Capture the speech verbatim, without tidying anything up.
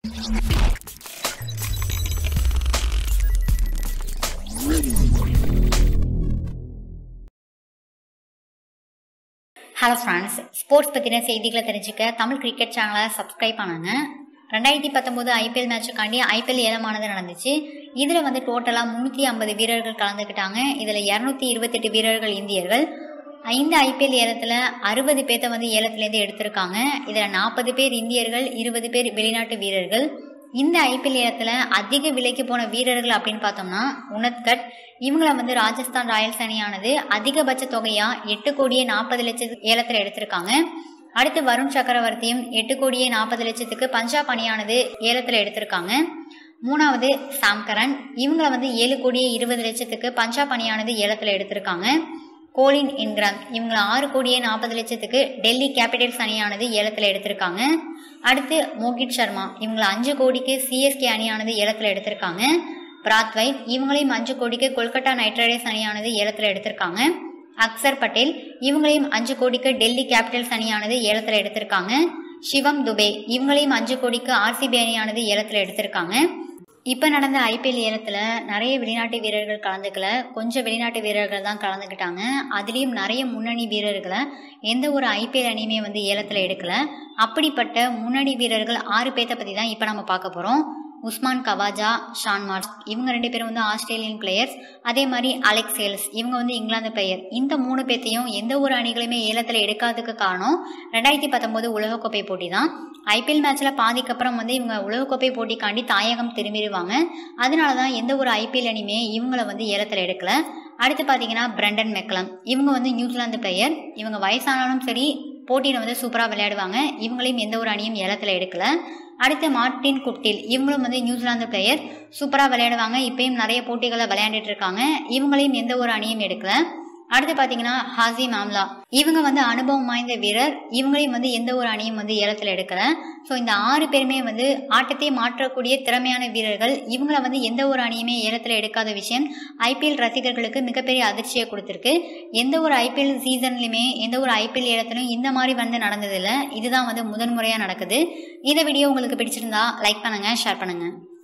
Hello friends, sports பற்றின செய்திகளை தெரிஞ்சுக்க தமிழ் கிரிக்கெட் சேனலை சப்ஸ்கிரைப் பண்ணுங்க. ரெண்டாயிரத்தி பத்தொம்போது ஐபிஎல் மேட்சுக்காண்டி ஐபிஎல் ஏலமானது நடந்துச்சு. இதில் வந்து டோட்டலாக முந்நூற்றி ஐம்பது வீரர்கள் கலந்துக்கிட்டாங்க. இதில் இரநூத்தி இருபத்தெட்டு வீரர்கள் இந்தியர்கள். இந்த ஐபிஎல் ஏலத்தில் அறுபது பேர்த்த வந்து ஏலத்திலேருந்து எடுத்திருக்காங்க. இதில் நாற்பது பேர் இந்தியர்கள், இருபது பேர் வெளிநாட்டு வீரர்கள். இந்த ஐபிஎல் ஏலத்தில் அதிக விலைக்கு போன வீரர்கள் அப்படின்னு பார்த்தோம்னா உனத்கட், இவங்களை வந்து ராஜஸ்தான் ராயல்ஸ் அணியானது அதிகபட்ச தொகையா எட்டு கோடியே நாற்பது லட்சத்துக்கு ஏலத்தில் எடுத்திருக்காங்க. அடுத்து வருண் சக்கரவர்த்தியும் எட்டு கோடியே நாற்பது லட்சத்துக்கு பஞ்சாப் அணியானது ஏலத்தில் எடுத்திருக்காங்க. மூணாவது சாம்கரன், இவங்களை வந்து ஏழு கோடியே இருபது லட்சத்துக்கு பஞ்சாப் அணியானது ஏலத்தில் எடுத்திருக்காங்க. கோலின் இன்கிராம், இவங்களை ஆறு கோடியே நாற்பது லட்சத்துக்கு டெல்லி கேபிட்டல்ஸ் அணியானது ஏலத்தில் எடுத்திருக்காங்க. அடுத்து மோகித் சர்மா, இவங்களை அஞ்சு கோடிக்கு சிஎஸ்கே அணியானது ஏலத்தில் எடுத்திருக்காங்க. பிராத்வைத், இவங்களையும் அஞ்சு கோடிக்கு கொல்கத்தா நைட் ரைடர்ஸ் அணியானது ஏலத்தில் எடுத்திருக்காங்க. அக்சர் பட்டேல், இவங்களையும் அஞ்சு கோடிக்கு டெல்லி கேபிட்டல்ஸ் அணியானது ஏலத்தில் எடுத்திருக்காங்க. சிவம் துபே, இவங்களையும் அஞ்சு கோடிக்கு ஆர்சிபி அணியானது ஏலத்தில் எடுத்திருக்காங்க. இப்போ நடந்த ஐபிஎல் ஏலத்தில் நிறைய வெளிநாட்டு வீரர்கள் கலந்துக்கல, கொஞ்சம் வெளிநாட்டு வீரர்கள் தான் கலந்துக்கிட்டாங்க. அதுலேயும் நிறைய முன்னணி வீரர்களை எந்த ஒரு ஐபிஎல் அணியுமே வந்து ஏலத்தில் எடுக்கல. அப்படிப்பட்ட முன்னணி வீரர்கள் ஆறு பேர்த்த பற்றி தான் இப்போ நம்ம பார்க்க போகிறோம். உஸ்மான் கவாஜா, ஷான் மார்ஷ், இவங்க ரெண்டு பேரும் வந்து ஆஸ்திரேலியன் பிளேயர்ஸ். அதே மாதிரி அலெக்ஸ் சேல்ஸ், இவங்க வந்து இங்கிலாந்து பிளேயர். இந்த மூணு பேர்த்தையும் எந்த ஒரு அணிகளுமே ஏலத்தில் எடுக்காததுக்கு காரணம் ரெண்டாயிரத்தி பத்தொம்போது உலகக்கோப்பை போட்டி தான். ஐபிஎல் மேட்ச்ல பாதிக்கு அப்புறம் வந்து இவங்க உலகக்கோப்பை போட்டிக்காண்டி தாயகம் திரும்பிடுவாங்க. அதனால தான் எந்த ஒரு ஐபிஎல் அணியுமே இவங்களை வந்து ஏலத்தில் எடுக்கல. அடுத்து பார்த்தீங்கன்னா பிரண்டன் மெக்கலம், இவங்க வந்து நியூசிலாந்து பிளேயர். இவங்க வயசானாலும் சரி போட்டியில் வந்து சூப்பராக விளையாடுவாங்க. இவங்களையும் எந்த ஒரு அணியும் ஏலத்தில் எடுக்கல. அடுத்து மார்டின் குப்டில், இவங்களும் வந்து நியூசிலாந்து பிளேயர், சூப்பராக விளையாடுவாங்க. இப்பயும் நிறைய போட்டிகளை விளையாண்டுட்டு இருக்காங்க. இவங்களையும் எந்த ஒரு அணியும் எடுக்கல. அடுத்து பார்த்தீங்கன்னா ஹாசிம் ஆம்லா, இவங்க வந்து அனுபவம் வாய்ந்த வீரர். இவங்களையும் வந்து எந்த ஒரு அணியும் வந்து ஏலத்தில் எடுக்கல. ஸோ இந்த ஆறு பேருமே வந்து ஆட்டத்தை மாற்றக்கூடிய திறமையான வீரர்கள். இவங்களை வந்து எந்த ஒரு அணியுமே ஏலத்தில் எடுக்காத விஷயம் ஐபிஎல் ரசிகர்களுக்கு மிகப்பெரிய அதிர்ச்சியை கொடுத்துருக்கு. எந்த ஒரு ஐபிஎல் சீசன்லையுமே எந்த ஒரு ஐபிஎல் ஏலத்திலும் இந்த மாதிரி வந்து நடந்ததில்லை. இதுதான் வந்து முதன்முறையாக நடக்குது. இந்த வீடியோ உங்களுக்கு பிடிச்சிருந்தா லைக் பண்ணுங்க, ஷேர் பண்ணுங்க.